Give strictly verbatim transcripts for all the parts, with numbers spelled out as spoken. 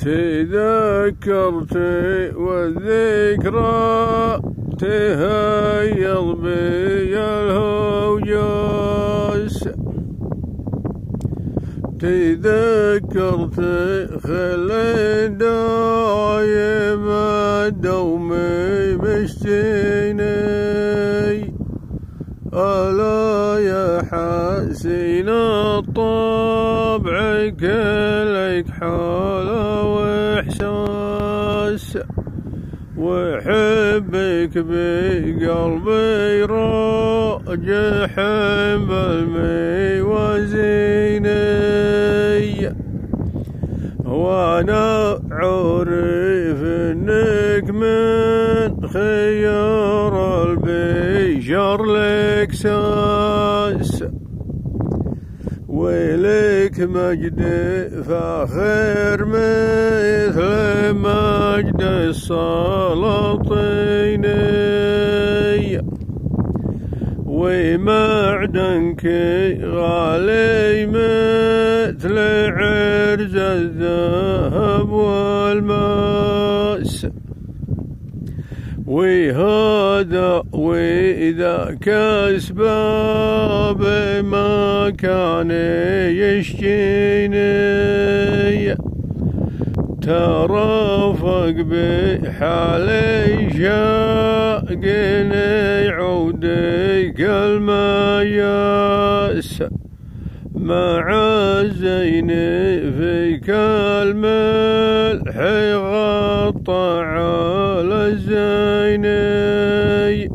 تذكرتي والذكرى تهيض بي الهوجاس، تذكرتي خلي دايم دومي مشتيني، ألا يا حسين الطبع كلك حالة وإحساس، وحبك بقلبي راجح بالموازيني، وانا عارف انك من خيار البشر لك ساس، ولك مجد فاخر مثل مجد السلاطين، ومعدنك غالي مثل عرز الذهب والماس، وهذا وذاك أسباب ما كان يشجيني، ترافق بحالي شاقني عودك المياس، مع الزين فيك الملح غطى على الزيني،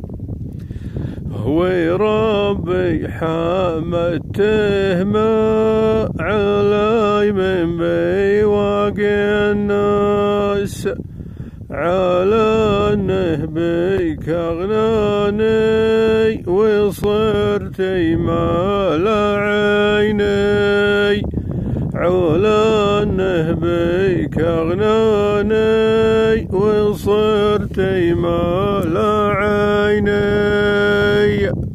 وربي حمدته ما علي من بواقي الناس، على انه بك اغناني وصرت مال عيني، على انه بك اغناني وصرت مال عيني.